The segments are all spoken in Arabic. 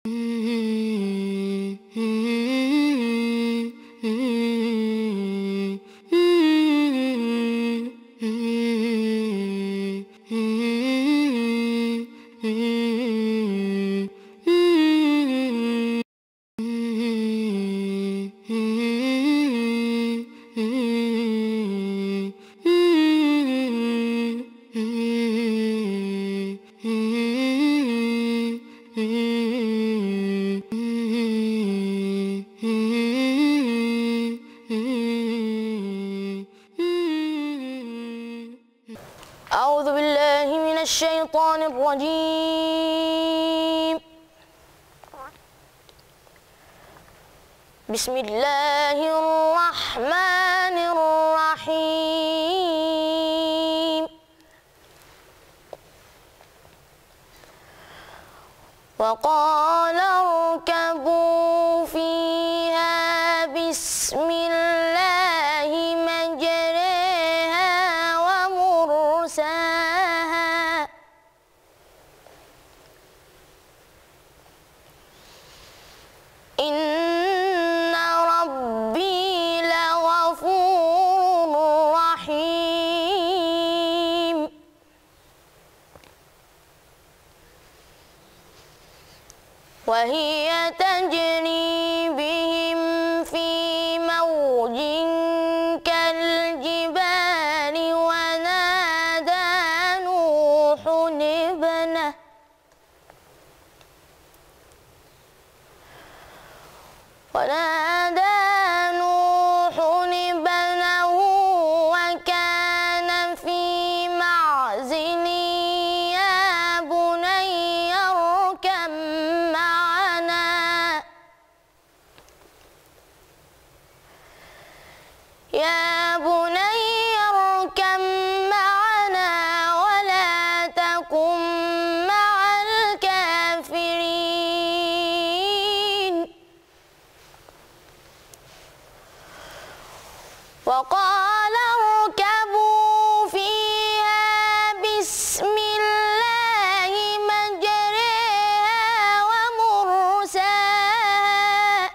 أعوذ بالله من الشيطان الرجيم. بسم الله الرحمن الرحيم. وقال اركبوا فيها بسم الله مجريها ومرساها إن ربي لغفور رحيم. وهي تجري بهم في موج كالجبال ونادى نوح ابنه وكان في معزل يا بني اركب معنا ولا تكن مع الكافرين. وقال اركبوا فيها بسم الله مجريها ومرساها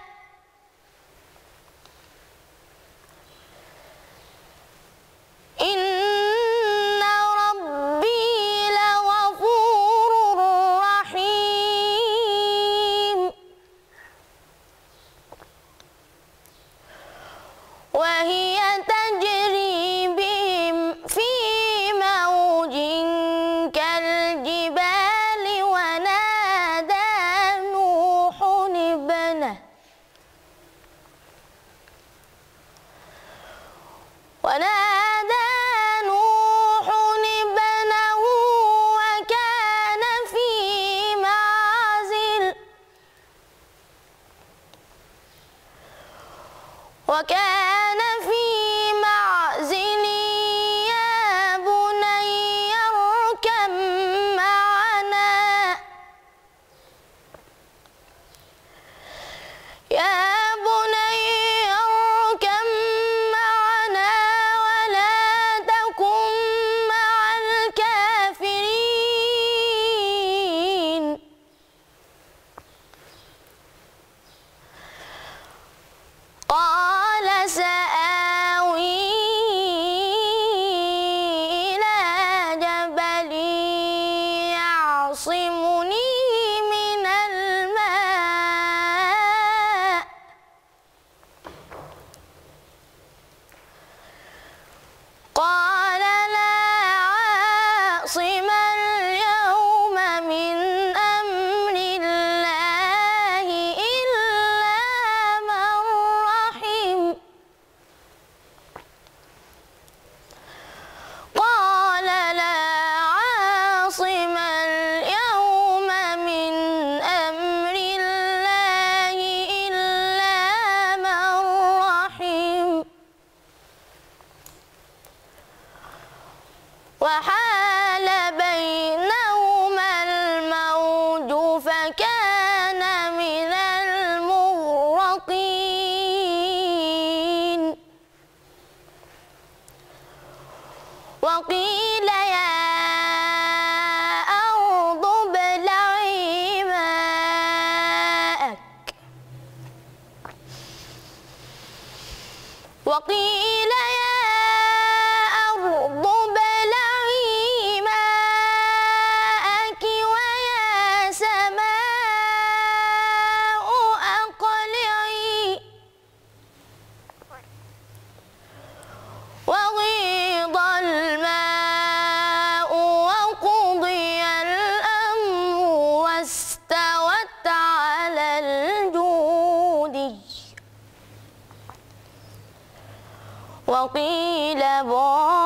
إن ربي لغفور رحيم. وهي تجري بهم في موج كالجبال ونادى نوح ابنه وكان في معزل يا بني اركب معنا ولا تكن مع الكافرين. قال سآوي إلى جبل يعصمني من الماء قال لا عاصم اليوم من أمر الله إلا من رحم. قال لا عاصم اليوم من أمر الله إلا من رحم. وحال بينهما الموج فكان من المغرقين. وقيل يا أرض ابلعي ماءك وقيل يا أرض ابلعي ماءك ويا سماء أقلعي وغيض الماء وقضي الأمر واستوت على الجود وقيل